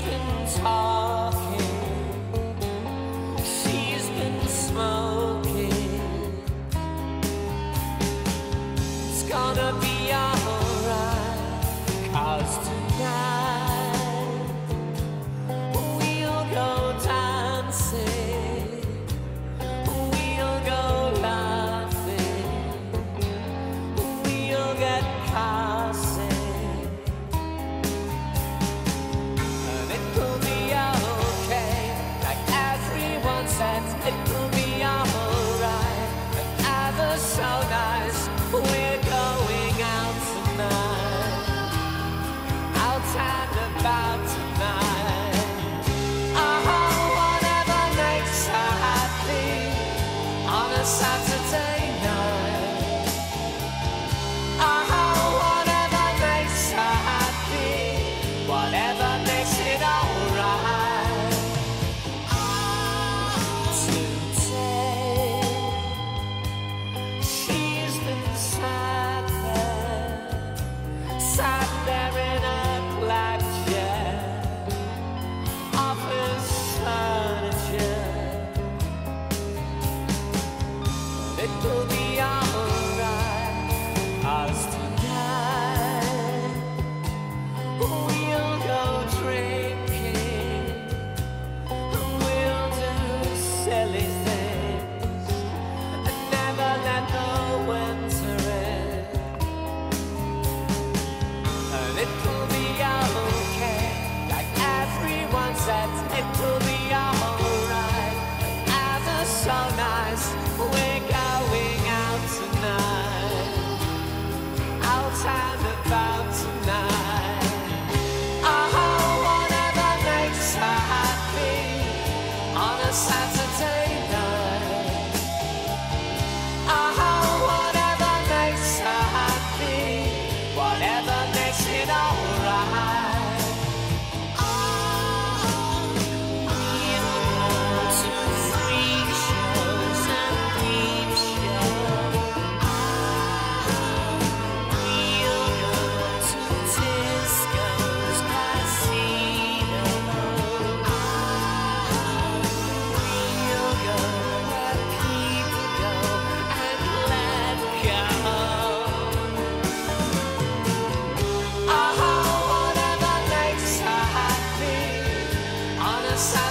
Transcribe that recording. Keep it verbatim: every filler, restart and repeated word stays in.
been talking, she's been smoking. It's gonna be alright, 'cause tonight we'll go dancing, we'll go laughing, we'll get passing, and it will be okay, like everyone said, it will be alright, and ever so nice. We're going out tonight, out and about tonight. Oh, whatever makes her happy on a Saturday night. Oh, whatever makes her happy, whatever makes it alright. Today she's been sat there, sat there in a black chair, office furniture. It will be alright, 'cause tonight we'll go drinking, we'll do silly things, and never let the winter in. And it will be okay, like everyone said, it will be alright, ever so nice. We're going out tonight, out and about tonight. Oh, whatever makes her happy on a Saturday night. Oh, whatever makes her happy, whatever makes it alright. We'll go to freak shows and peep shows. We'll go to discos, casinos. We'll go where people go and let go. Oh, whatever makes her happy on a Saturday.